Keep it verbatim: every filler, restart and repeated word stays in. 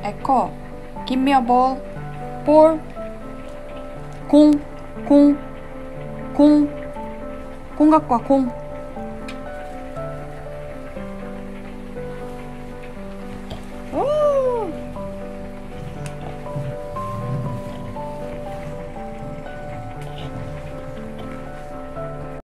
Echo, give me a ball. Ball. 공, 공, 공. 공 갖고 와, 공.